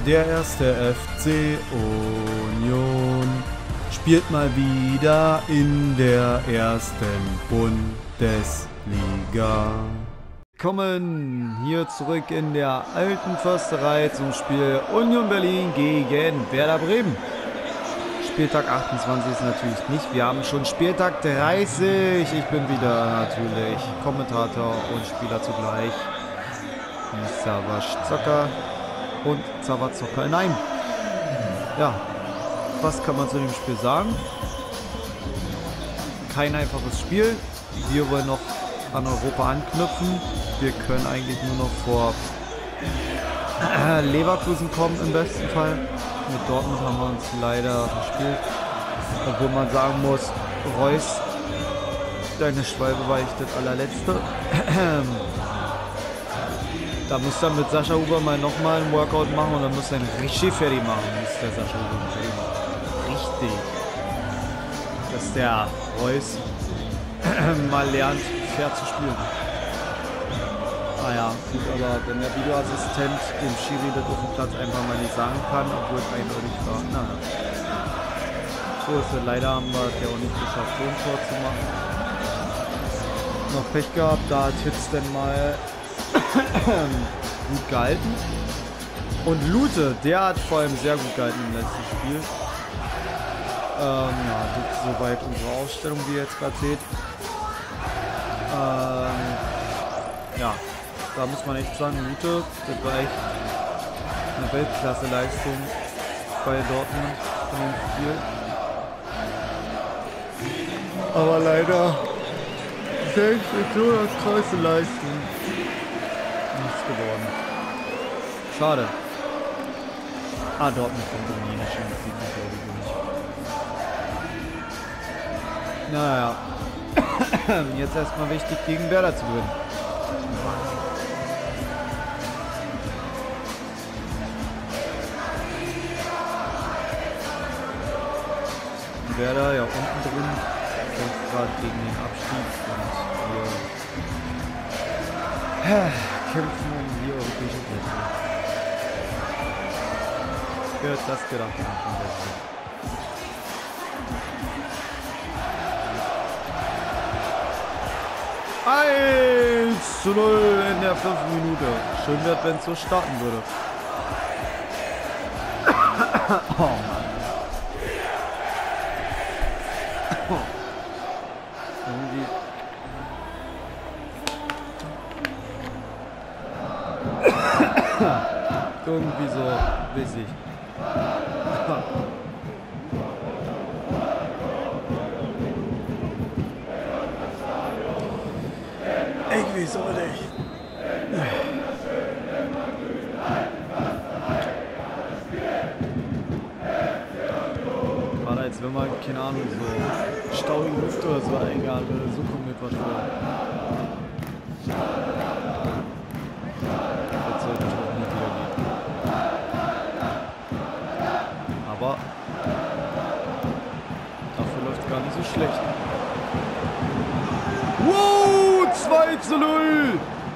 Der erste FC Union spielt mal wieder in der ersten Bundesliga. Kommen hier zurück in der alten Försterei zum Spiel Union Berlin gegen Werder Bremen. Spieltag 28 ist natürlich nicht, wir haben schon Spieltag 30. Ich bin wieder natürlich Kommentator und Spieler zugleich. Savasch Zocker und Zavazocker. Nein. Ja, was kann man zu dem Spiel sagen? Kein einfaches Spiel. Wir wollen noch an Europa anknüpfen. Wir können eigentlich nur noch vor Leverkusen kommen im besten Fall. Mit Dortmund haben wir uns leider verspielt. Obwohl man sagen muss, Reus, deine Schwalbe war echt das allerletzte. Da muss er mit Sascha Huber mal nochmal einen Workout machen und dann muss er ihn richtig fertig machen, muss der Sascha Huber fertig machen. Richtig. Dass der Reus mal lernt, fair zu spielen. Naja, gut, aber wenn der Videoassistent dem Schiri das auf dem Platz einfach mal nicht sagen kann, obwohl es eindeutig war, naja. So ist es. Leider haben wir es ja auch nicht geschafft, so ein Tor zu machen. Noch Pech gehabt, da hat Hitz denn mal gut gehalten. Und Lute, der hat vor allem sehr gut gehalten im letzten Spiel. Ja, das ist soweit unsere Aufstellung, wie ihr jetzt gerade seht. Ja, da muss man echt sagen, Lute, das war echt eine Weltklasse-Leistung bei Dortmund in dem Spiel. Aber leider selbst mit so einer krasse Leistung nichts geworden. Schade. Dortmund kommt in die Champions League, glaube ich nicht. Naja. Jetzt erstmal wichtig, gegen Werder zu gewinnen. Werder ja unten drin, kämpft gerade gegen den Abstieg und wir kämpfen um die europäischen Plätze. Wer hat das gedacht? 1:0 in der 5. Minute. Schön wäre, wenn es so starten würde. Oh Mann. Irgendwie so bissig. Irgendwie so nicht. Gerade als wenn man, keine Ahnung, so staubige Luft oder so eingehört würde, so kommt mir was vor. Das sollte ich auch nicht wieder gehen. Aber dafür läuft es gar nicht so schlecht. Wow, 2:0!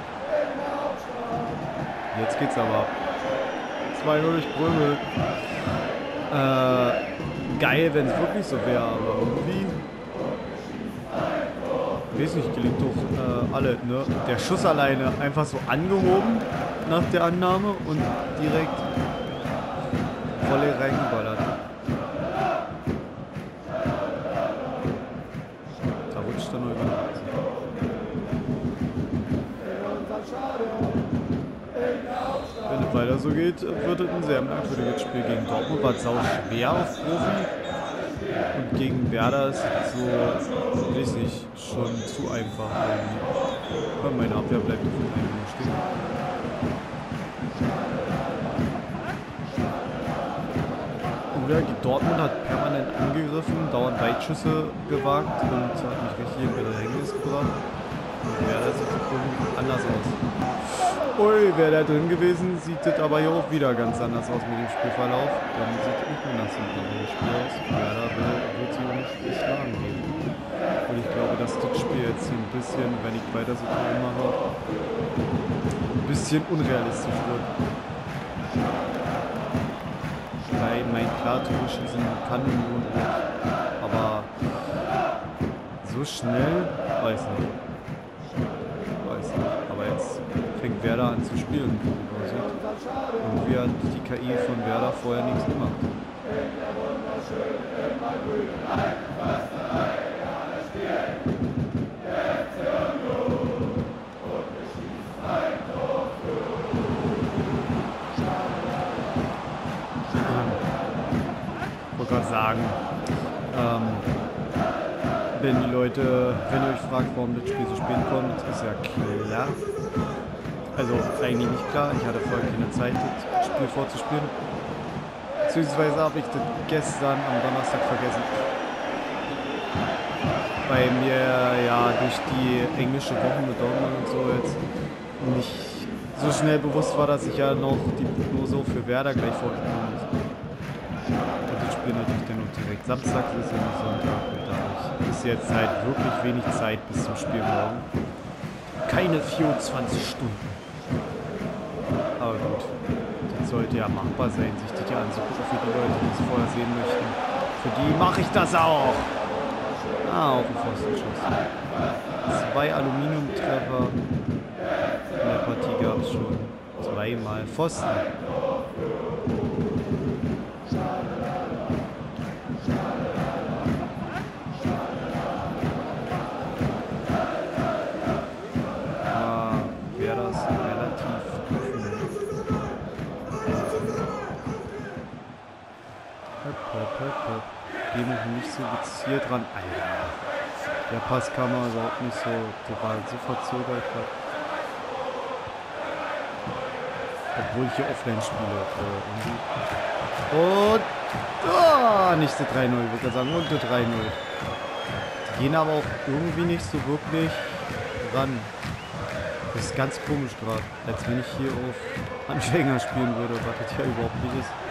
Jetzt geht's aber. 2:0 durch Brömel. Geil, wenn es wirklich so wäre, aber irgendwie. Ich weiß nicht, gelingt doch alle, ne? Der Schuss alleine einfach so angehoben nach der Annahme und direkt Volley reingeballert. Da rutscht er nur über. Wenn es weiter so geht, wird es ein sehr merkwürdiges Spiel gegen Dortmund. War sau schwer auf Profi. Und gegen Werder ist es so, weiß nicht, schon zu einfach. Weil meine Abwehr bleibt auf dem einen stehen. Oder Dortmund hat permanent angegriffen, dauernd Weitschüsse gewagt und hat mich richtig in Bedrängnis gebracht. Und Werder sieht irgendwie anders aus. Ui, wäre da drin gewesen, sieht das aber hier auch wieder ganz anders aus mit dem Spielverlauf. Dann sieht es nicht mehr nach so einem Spiel aus. Werder wird sie uns geschlagen geben. Und ich glaube, dass das Spiel jetzt hier ein bisschen, wenn ich weiter so mache, ein bisschen unrealistisch wird. meine, klar, Tore schießen kann Union auch. Aber so schnell, weiß nicht. Aber jetzt fängt Werder an zu spielen, wie man sieht. Irgendwie hat die KI von Werder vorher nichts gemacht. Ich wollte gerade sagen, wenn ihr euch fragt, warum das Spiel so spät kommt, ist ja klar. Also eigentlich nicht klar, ich hatte vorher keine Zeit, das Spiel vorzuspielen. Beziehungsweise habe ich das gestern am Donnerstag vergessen. Weil mir ja durch die englische Woche mit Dortmund und so jetzt nicht so schnell bewusst war, dass ich ja noch die Prognose für Werder gleich vorgenommen habe. Und das Spiel natürlich dann noch direkt Samstag ist ja nicht Sonntag. Und dadurch ist jetzt halt wirklich wenig Zeit bis zum Spiel morgen. Keine 24 Stunden. Aber gut, das sollte ja machbar sein, sich das ja anzugucken für die Leute, die es vorher sehen möchten. Für die mache ich das auch. Auf den Pfostenschuss. 2 Aluminiumtreffer. In der Partie gab es schon 2-mal Pfosten. Geh noch nicht so gezielt ran. Alter. Der Pass kam aber überhaupt nicht so. Der war so verzögert. Obwohl ich hier offline spiele. Und nicht der 3-0, würde ich sagen. Und der 3-0. Die gehen aber auch irgendwie nicht so wirklich ran. Das ist ganz komisch gerade. Als wenn ich hier auf Anfänger spielen würde, was das ja überhaupt nicht ist.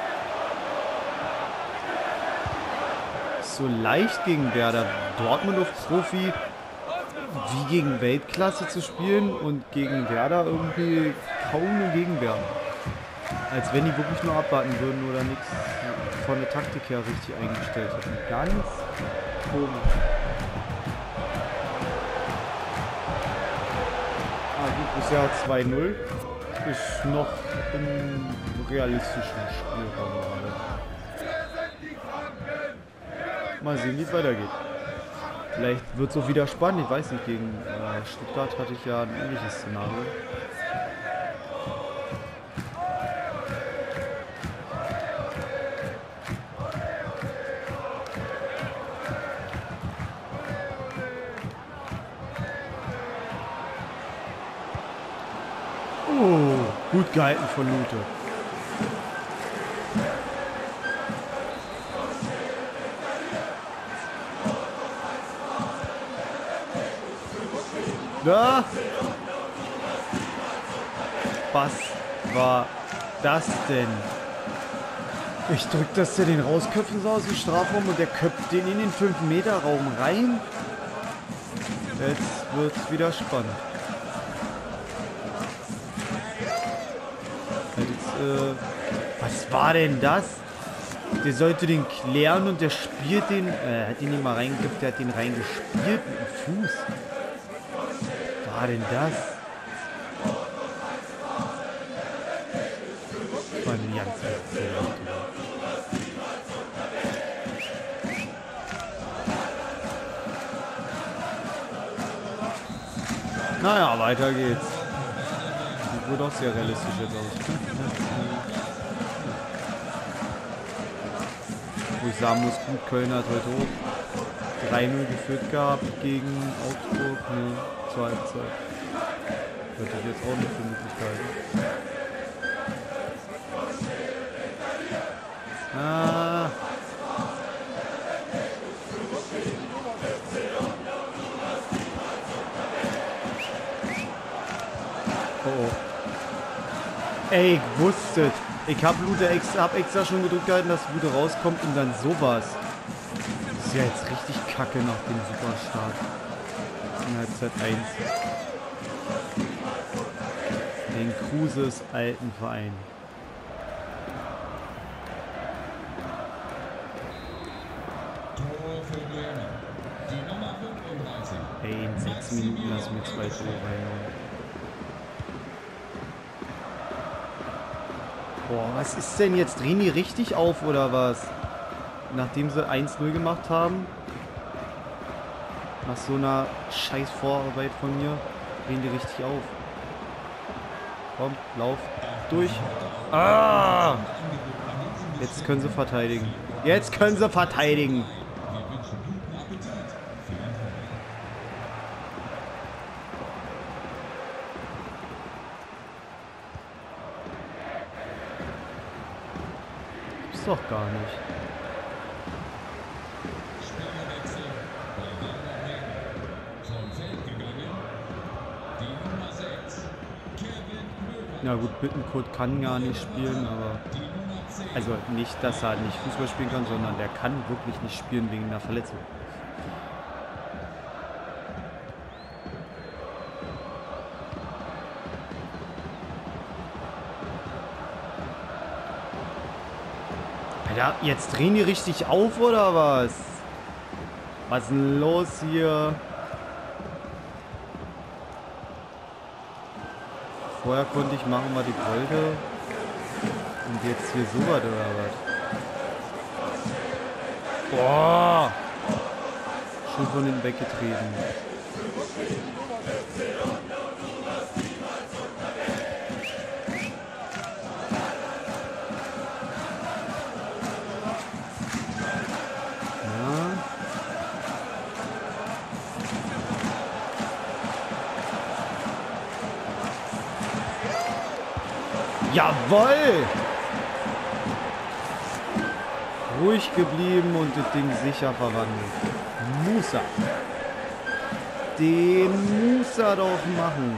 So leicht gegen Werder Dortmund auf Profi wie gegen Weltklasse zu spielen und gegen Werder irgendwie kaum eine Gegenwehr. Als wenn die wirklich nur abwarten würden oder nichts von der Taktik her richtig eingestellt hätten. Ganz komisch. Gut, bisher 2-0. Ist noch im realistischen Spielraum gerade. Mal sehen, wie es weitergeht. Vielleicht wird es auch wieder spannend, ich weiß nicht, gegen Stuttgart hatte ich ja ein ähnliches Szenario. Gut gehalten von Lute. Da. Was war das denn? Ich drück, dass der den rausköpfen soll aus dem Strafraum und der köpft den in den 5-Meter-Raum rein. Jetzt wird's wieder spannend. Was war denn das? Der sollte den klären und der spielt den, hat ihn nicht mal reingekippt, der hat den reingespielt mit dem Fuß. Was war denn das? Das war ein ganz Naja, weiter geht's. Sieht wohl doch sehr realistisch jetzt aus. Wo ich sagen muss, gut, Köln hat heute hoch 3-0 geführt gehabt gegen Augsburg. Ne, zur Halbzeit. Hätte ich jetzt auch nicht für Möglichkeiten. Oh. Ey, ich wusste. Ich hab extra schon gedrückt gehalten, dass Lute rauskommt und dann sowas. Das ist ja jetzt richtig kacke nach dem Superstart. In Halbzeit 1. Den Kruses alten Verein. 13 Minuten lassen wir 2 Tore reinhauen. Boah, was ist denn jetzt? Drehen die richtig auf oder was? Nachdem sie 1-0 gemacht haben. Nach so einer scheiß Vorarbeit von mir. Drehen die richtig auf. Komm, lauf. Durch. Ah! Jetzt können sie verteidigen. Jetzt können sie verteidigen. Gibt's doch gar nicht. Na gut, Bittencourt kann gar nicht spielen, aber... Also nicht, dass er nicht Fußball spielen kann, sondern der kann wirklich nicht spielen wegen einer Verletzung. Alter, jetzt drehen die richtig auf, oder was? Was ist denn los hier? Vorher konnte ich machen, was ich wollte. Und jetzt hier so was oder was? Boah! Schon von hinten weggetreten. Jawoll! Ruhig geblieben und das Ding sicher verwandelt. Musa. Den muss er doch machen.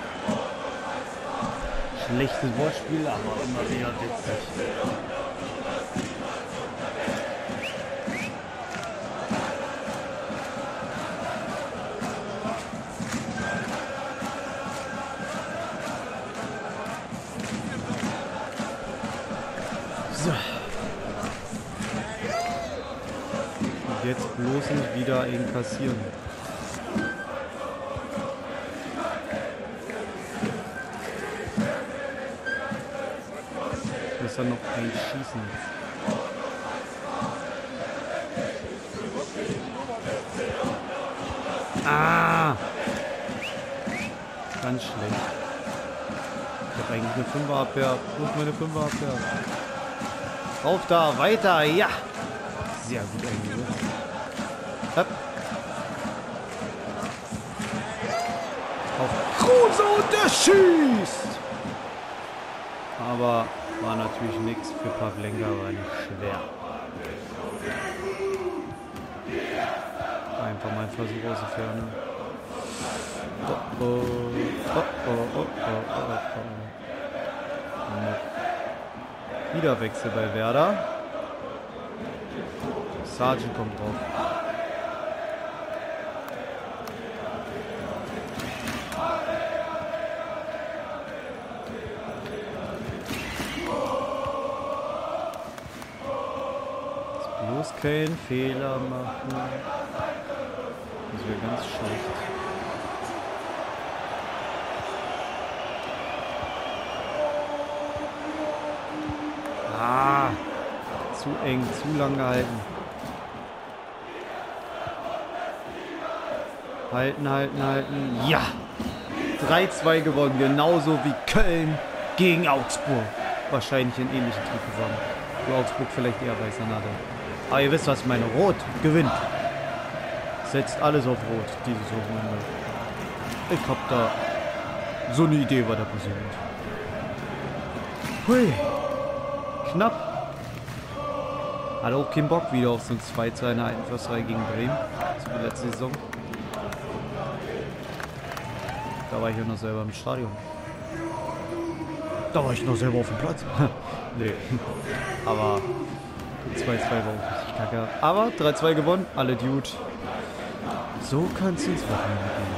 Schlechtes Wortspiel, aber immer wieder witzig. So. Und jetzt bloß nicht wieder inkassieren. Muss er noch einschießen. Ah! Ganz schlecht. Ich habe eigentlich eine 5er-Abwehr. Wo ist meine 5er-Abwehr? Auf da, weiter, ja! Sehr gut eingesetzt. Hopp. Auf Kruse und der schießt! Aber war natürlich nichts für Pavlenka, war nicht schwer. Einfach mal ein Versuch aus der Ferne. Oh, oh, oh, oh, oh, oh, oh, oh. Wieder Wechsel bei Werder. Sargent kommt drauf. Bloß keinen Fehler machen. Das wäre ganz schlecht. Ah, zu eng, zu lang gehalten. Halten, halten, halten. Ja! 3-2 gewonnen, genauso wie Köln gegen Augsburg. Wahrscheinlich in ähnlichen Triebformen. Wo Augsburg vielleicht eher weißer hatte. Aber ihr wisst, was ich meine. Rot gewinnt. Setzt alles auf Rot, dieses Wochenende. Ich hab da so eine Idee, was da passiert. Hui. Knapp. Hat auch keinen Bock wieder auf so ein 2-2 in der alten Försterei gegen Bremen. So wie letzte Saison. Da war ich ja noch selber im Stadion. Da war ich noch selber auf dem Platz. Nee. Aber 2-2 war auch richtig kacke. Aber 3-2 gewonnen. Alle Dude. So kannst du ins Wochenende gehen.